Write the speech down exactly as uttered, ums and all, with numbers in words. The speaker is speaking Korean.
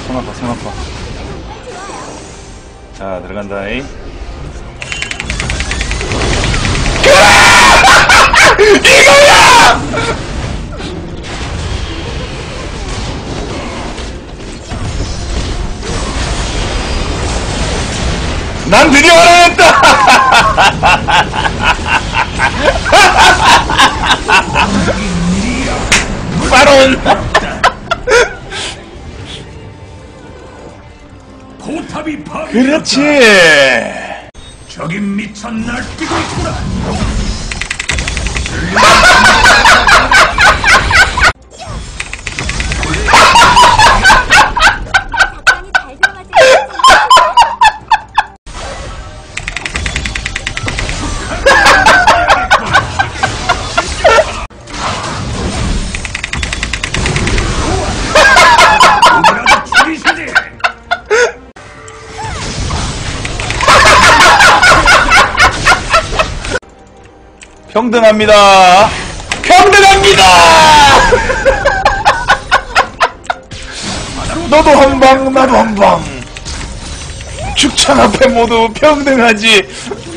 손 아파, 손 아파. 자, 들어간다, 이. 이거야! 난 드디어 알아냈다! 바론! 포탑이 파괴. 그렇지! 저기 미쳐 날뛰고 있구나. 평등합니다. 평등합니다. 너도 한 방, 나도 한 방. 축창 앞에 모두 평등하지.